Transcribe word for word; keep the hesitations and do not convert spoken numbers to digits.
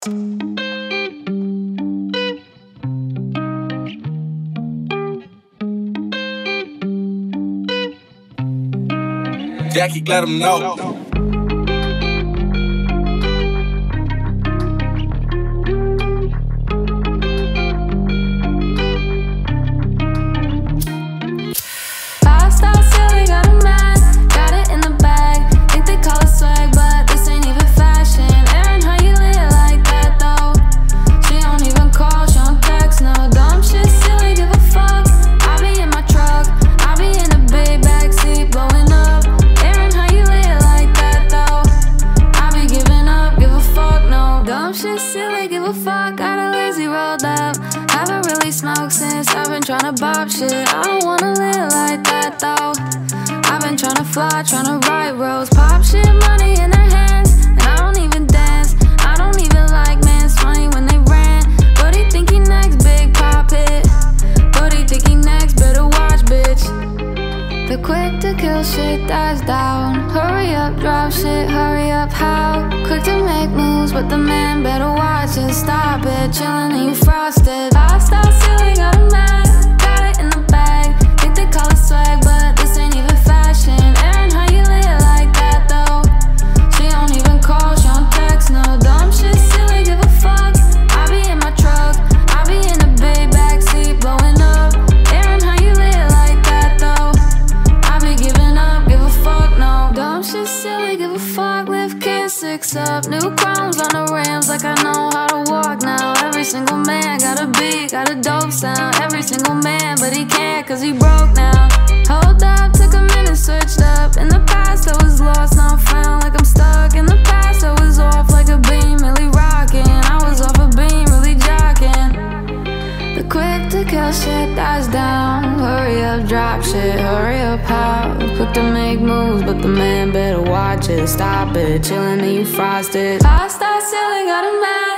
Jakik, let him know. Since I've been tryna bop shit, I don't wanna live like that though. I've been tryna fly, tryna write roads, pop shit, money in their hands, and I don't even dance. I don't even like man, it's funny when they rant. But he think he next, big pop hit. But he think he next, better watch, bitch. The quick to kill shit dies down. Hurry up, drop shit, hurry up, how? Quick to make moves, but the man better watch it. Stop it, chillin' and you frosted. I stop silly, got a man, got it in the bag. Think they call it swag, but this ain't even fashion. Eryn, how you live like that though? She don't even call, she don't text, no dumb shit, silly, give a fuck. I be in my truck, I be in the big backseat, blowing up. Eryn, how you live like that though? I be giving up, give a fuck, no dumb shit, silly, give a fuck. Lift kids six up, new chromes on the rims, like I know how to walk now. Every single man got a beat, got a dope sound. Every single man, but he can't cause he broke now. Hold up, took a minute, switched up. In the past I was lost, now I'm found like I'm stuck. In the past I was off like a beam, really rocking. I was off a beam, really jocking. The quick to kill shit dies down. Hurry up, drop shit, hurry up, how? Quick to make moves, but the man better watch it. Stop it, chillin' and you frosted. I start silly, got a man.